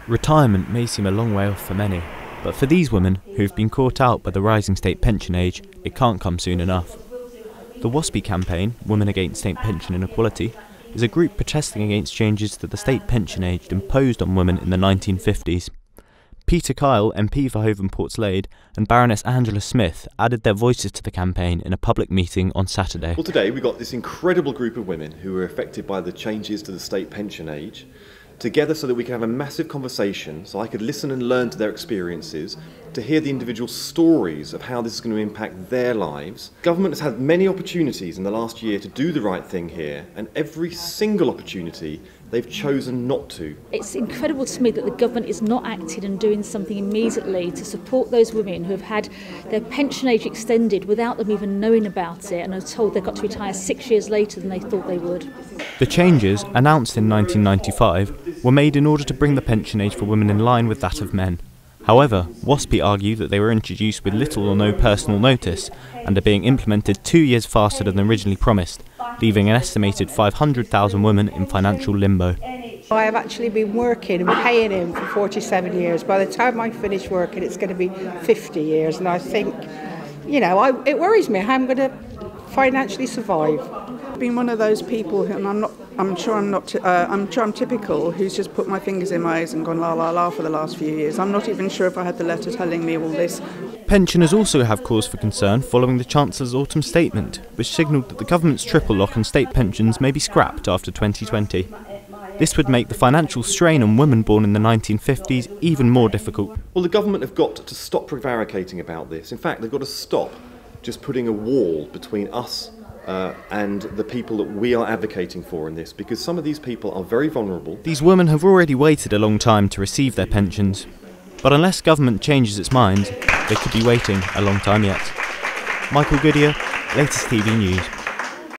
Retirement may seem a long way off for many, but for these women who've been caught out by the rising state pension age, it can't come soon enough. The WASPI campaign, Women Against State Pension Inequality, is a group protesting against changes that the state pension age imposed on women in the 1950s. Peter Kyle, MP for Hove and Portslade, and Baroness Angela Smith added their voices to the campaign in a public meeting on Saturday. Well, today we've got this incredible group of women who were affected by the changes to the state pension age, together so that we can have a massive conversation, so I could listen and learn to their experiences, to hear the individual stories of how this is going to impact their lives. Government has had many opportunities in the last year to do the right thing here, and every single opportunity they've chosen not to. It's incredible to me that the government is not acting and doing something immediately to support those women who have had their pension age extended without them even knowing about it and are told they've got to retire 6 years later than they thought they would. The changes, announced in 1995, were made in order to bring the pension age for women in line with that of men. However, WASPI argue that they were introduced with little or no personal notice and are being implemented 2 years faster than originally promised, leaving an estimated 500,000 women in financial limbo. I have actually been working and paying in for 47 years. By the time I finish working, it's going to be 50 years, and I think, it worries me how I'm going to financially survive. I've been one of those people, and I'm sure I'm typical, who's just put my fingers in my ears and gone la la la for the last few years. I'm not even sure if I had the letter telling me all this. Pensioners also have cause for concern following the Chancellor's autumn statement, which signalled that the government's triple lock on state pensions may be scrapped after 2020. This would make the financial strain on women born in the 1950s even more difficult. Well, the government have got to stop prevaricating about this. In fact, they've got to stop just putting a wall between us and the people that we are advocating for in this, because some of these people are very vulnerable. These women have already waited a long time to receive their pensions, but unless government changes its mind, they could be waiting a long time yet. Michael Goodier, Latest TV News.